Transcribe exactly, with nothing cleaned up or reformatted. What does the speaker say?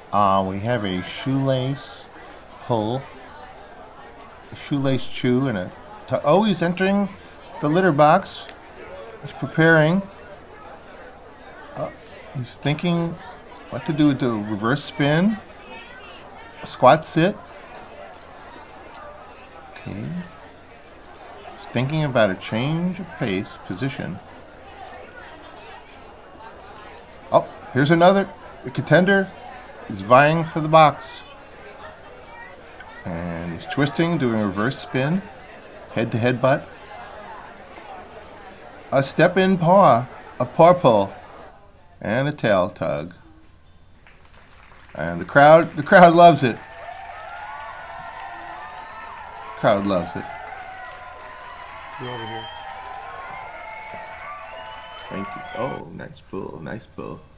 Uh, we have a shoelace pull, a shoelace chew, and a. T- oh, he's entering the litter box. He's preparing. Uh, he's thinking what to do with the reverse spin, a squat sit. Okay. He's thinking about a change of pace, position. Oh, here's another. The contender is vying for the box. And he's twisting, doing a reverse spin, head to head butt. A step in paw, a paw pull, and a tail tug. And the crowd, the crowd loves it. Crowd loves it. Go over here. Thank you. Oh, nice pull, nice pull.